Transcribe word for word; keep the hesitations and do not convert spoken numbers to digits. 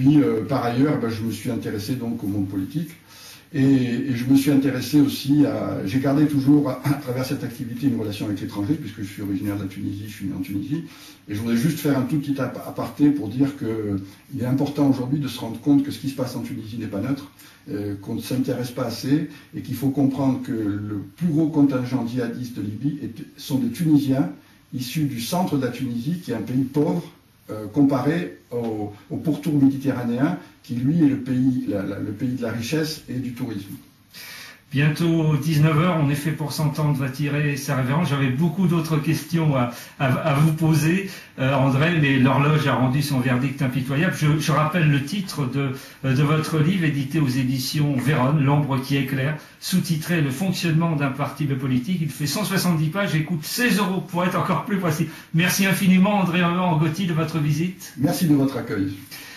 puis, euh, par ailleurs, ben, je me suis intéressé donc au monde politique. Et, et je me suis intéressé aussi à... J'ai gardé toujours, à, à travers cette activité, une relation avec l'étranger, puisque je suis originaire de la Tunisie, je suis né en Tunisie. Et je voudrais juste faire un tout petit aparté pour dire qu'il est important aujourd'hui de se rendre compte que ce qui se passe en Tunisie n'est pas neutre, euh, qu'on ne s'intéresse pas assez, et qu'il faut comprendre que le plus gros contingent djihadiste de Libye est, sont des Tunisiens issus du centre de la Tunisie, qui est un pays pauvre, Euh, comparé au, au pourtour méditerranéen, qui lui est le pays, la, la, le pays de la richesse et du tourisme. Bientôt dix-neuf heures, en effet, pour s'entendre, va tirer sa révérence. J'avais beaucoup d'autres questions à, à, à vous poser, euh, André, mais l'horloge a rendu son verdict impitoyable. Je, je rappelle le titre de, de votre livre, édité aux éditions Vérone, L'ombre qui éclaire, sous-titré Le fonctionnement d'un parti politique. Il fait cent soixante-dix pages et coûte seize euros, pour être encore plus précis. Merci infiniment, André Angotti, de votre visite. Merci de votre accueil.